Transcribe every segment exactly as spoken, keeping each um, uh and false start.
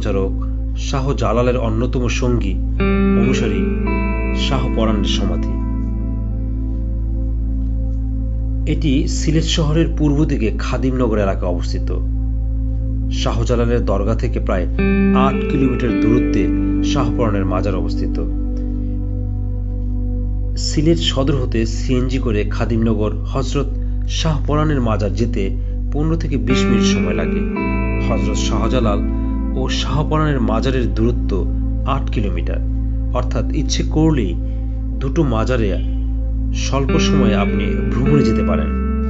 প্রচারক শাহ জালালের অন্যতম সঙ্গী অনুসারী শাহ পরানের সমাধি। এটি সিলেট শহরের পূর্ব দিকে খাদিমনগর এলাকায় অবস্থিত। শাহ জালালের দরগা থেকে প্রায় আট কিলোমিটার দূরত্বে শাহ পরানের মাজার অবস্থিত। সিলেট সদর হতে সিএনজি করে খাদিমনগর হজরত শাহ পরানের মাজার যেতে পনেরো থেকে বিশ মিনিট সময় লাগে। হজরত শাহ জালাল ও শাহ পরানের মাজারের দূরত্ব আট কিলোমিটার, অর্থাৎ ইচ্ছে করলেই দুটো মাজারে স্বল্প সময়ে আপনি ভ্রমণে যেতে পারেন।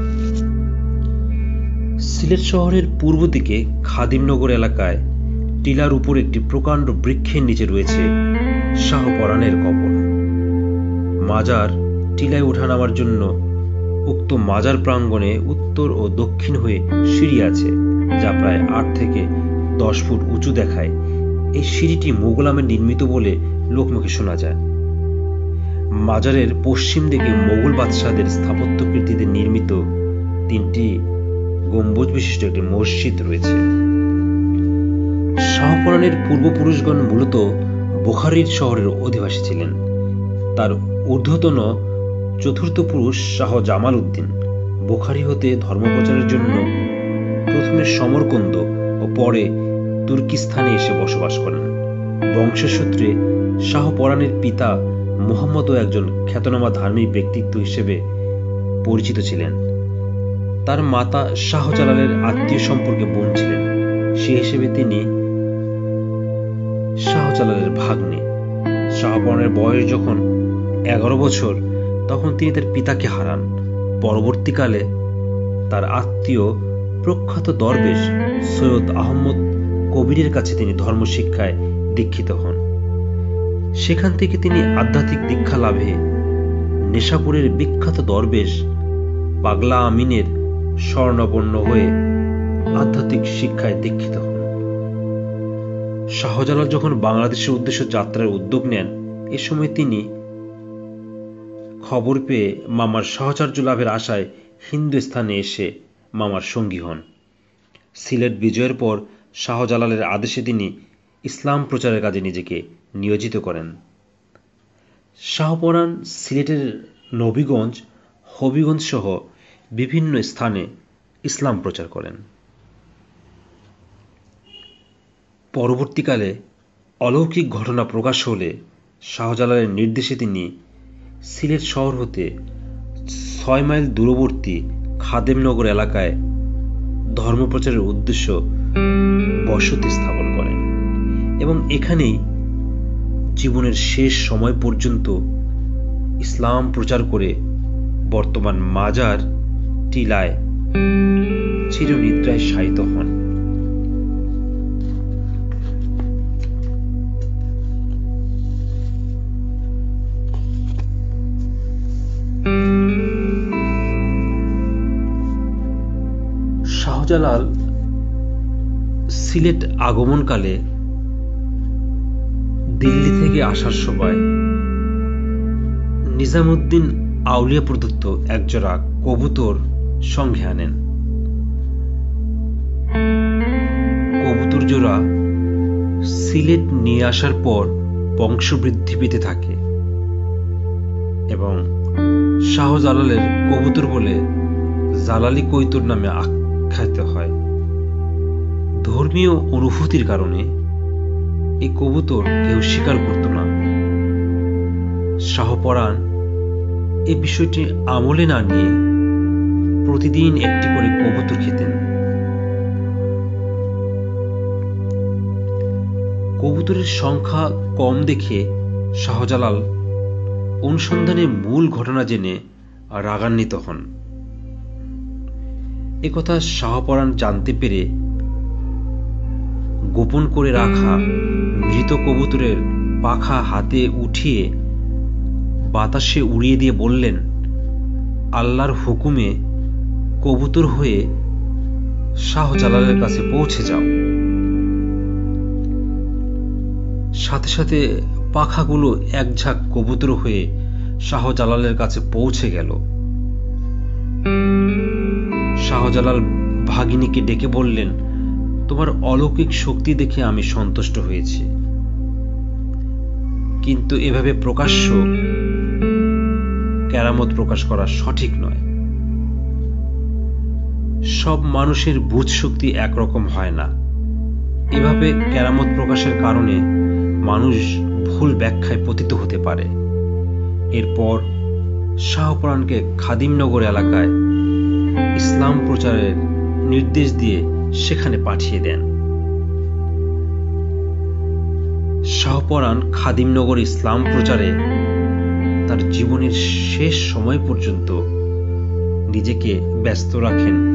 সিলেট শহরের পূর্ব দিকে খাদিমনগর এলাকায় টিলার উপর একটি প্রকাণ্ড বৃক্ষের নিচে রয়েছে শাহ পরানের কবর। মাজার টিলায় ওঠা নামার জন্য উক্ত মাজার প্রাঙ্গণে উত্তর ও দক্ষিণ হয়ে সিঁড়ি আছে, যা প্রায় আট থেকে দশ ফুট উঁচু দেখায়। এই সিঁড়িটি মোগল আমলে নির্মিত বলে লোকমুখে শোনা যায়। মাজারের পশ্চিম দিকে মোগল বাদশাহদের স্থাপত্যকৃতিতে নির্মিত তিনটি গম্বুজ বিশিষ্ট একটি মসজিদ রয়েছে। শাহ পরানের পূর্বপুরুষগণ মূলত বুখারীর শহরের অধিবাসী ছিলেন। তার ঊর্ধ্বতন চতুর্থ পুরুষ শাহ জামাল উদ্দিন বুখারী হতে ধর্মপ্রচারের জন্য প্রথমে সমরকন্দ ও পরে তুর্কিস্তানে এসে বসবাস করেন। বংশসূত্রে শাহ পরানের পিতা মুহাম্মদও একজন খ্যাতনামা ধার্মিক ব্যক্তিত্ব হিসেবে পরিচিত ছিলেন। তার মাতা শাহ জালালের আত্মীয় সম্পর্কে বোন ছিলেন, সে হিসেবে তিনি শাহ জালালের ভাগ্নে। শাহ পরানের বয়স যখন এগারো বছর, তখন তিনি তার পিতাকে হারান। পরবর্তীকালে তার আত্মীয় প্রখ্যাত দরবেশ সৈয়দ আহমদ কবিরের কাছে তিনি ধর্মশিক্ষায় দীক্ষিত হন। সেখান থেকে তিনি আধ্যাত্মিক দীক্ষা লাভে নেশাপুরের বিখ্যাত দরবেশ পাগলা আমিনের স্বর্ণাপন্ন হয়ে আধ্যাত্মিক শিক্ষায় দীক্ষিত হন। শাহজালাল যখন বাংলাদেশের উদ্দেশ্যে যাত্রার উদ্যোগ নেন, এ সময় তিনি খবর পেয়ে মামার সাহচর্য লাভের আশায় হিন্দুস্থানে এসে মামার সঙ্গী হন। সিলেট বিজয়ের পর শাহজালালের আদেশে তিনি ইসলাম প্রচারের কাজে নিজেকে নিয়োজিত করেন। শাহ পরান সিলেটের নবীগঞ্জ, হবিগঞ্জ সহ বিভিন্ন স্থানে ইসলাম প্রচার করেন। পরবর্তীকালে অলৌকিক ঘটনা প্রকাশ হলে শাহজালালের নির্দেশে তিনি সিলেট শহর হতে ছয় মাইল দূরবর্তী খাদিমনগর এলাকায় ধর্মপ্রচারের উদ্দেশ্য বসতি স্থাপন করেন এবং এখানেই জীবনের শেষ সময় পর্যন্ত ইসলাম প্রচার করে বর্তমান মাজার টিলায় চিরনিদ্রায় শায়িত হন। শাহজালাল সিলেট আগমনকালে দিল্লি থেকে আসার সময় নিজামউদ্দিন আউলিয়া প্রদত্ত একজোড়া কবুতর সঙ্গে আনেন। কবুতর জোড়া সিলেট নিয়ে আসার পর বংশবৃদ্ধি পেতে থাকে এবং শাহজালালের কবুতর বলে জালালি কৈতর নামে আখ্যায়িত হয়। ধর্মীয় অনুভূতির কারণে এই কবুতর কেউ স্বীকার করত না। শাহ পরান এই বিষয়টি আমলে না নিয়ে প্রতিদিন একটি করে কবুতর খেতেন। কবুতরের সংখ্যা কম দেখে শাহজালাল অনুসন্ধানে মূল ঘটনা জেনে রাগান্বিত হন। একথা শাহ পরান জানতে পেরে গোপন করে রাখা মৃত কবুতরের পাখা হাতে উঠিয়ে বাতাসে উড়িয়ে দিয়ে বললেন, আল্লাহর হুকুমে কবুতর হয়ে শাহজালালের কাছে পৌঁছে যাও। সাথে সাথে পাখাগুলো এক ঝাঁক কবুতর হয়ে শাহজালালের কাছে পৌঁছে গেল। শাহজালাল ভাগিনীকে ডেকে বললেন, তোমার অলৌকিক শক্তি দেখে আমি সন্তুষ্ট হয়েছি, কিন্তু এভাবে প্রকাশ্য কেরামত প্রকাশ করা সঠিক নয়। সব মানুষের বুঝ শক্তি একরকম হয় না। এভাবে কেরামত প্রকাশের কারণে মানুষ ভুল ব্যাখ্যায় পতিত হতে পারে। এরপর শাহ পরানকে খাদিমনগর এলাকায় ইসলাম প্রচারের নির্দেশ দিয়ে সেখানে পাঠিয়ে দেন। শাহ পরান খাদিমনগর ইসলাম প্রচারে তার জীবনের শেষ সময় পর্যন্ত নিজেকে ব্যস্ত রাখেন